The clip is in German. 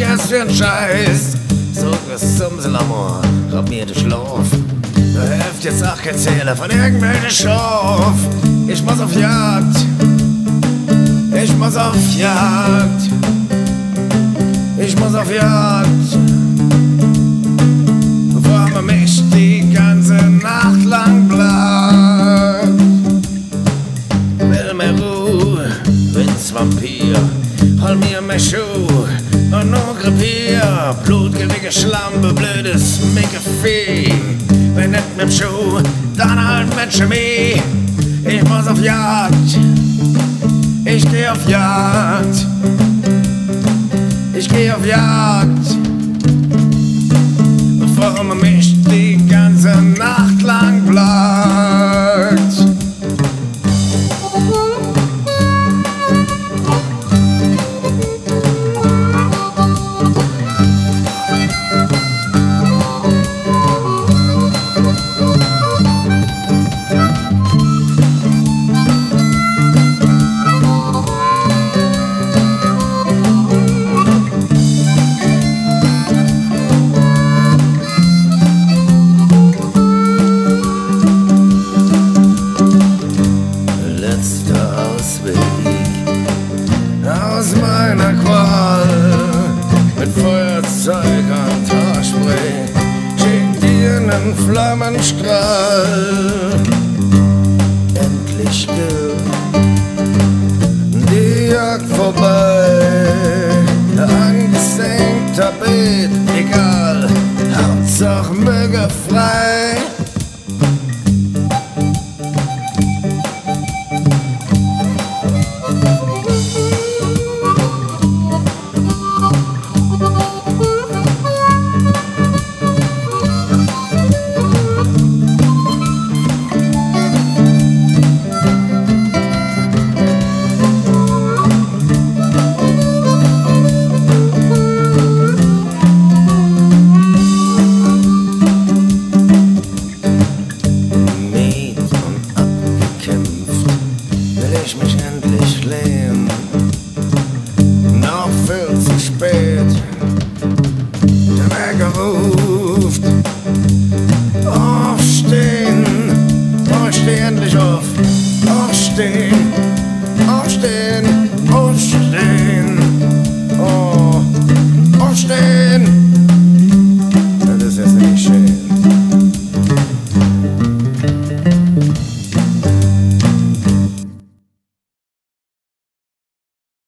ist für ein Scheiß? So ist zum Amor, raub mir den Schlaf. Du helft jetzt auch erzählen von irgendwelchen Schaf. Ich muss auf Jagd, ich muss auf Jagd, ich muss auf Jagd. Bevor man mich die ganze Nacht lang plagt. Will mir Ruhe, bin's Vampir, hol mir mein Schuh und nur Krepier. Blutgierige Schlampe, blödes Mickevieh. Wenn nicht mit dem Schuh, dann halt mit Chemie. Ich muss auf Jagd, ich geh auf Jagd, ich geh auf Jagd. Bevor man mich die ganze Nacht lang plagt. Aus meiner Qual mit Feuerzeug und Haarspray schick dir nen Flammenstrahl. Endlich geht die Jagd vorbei, angesenkt Tapet, egal, Hauptsache möge frei. Ich mich endlich lehnen.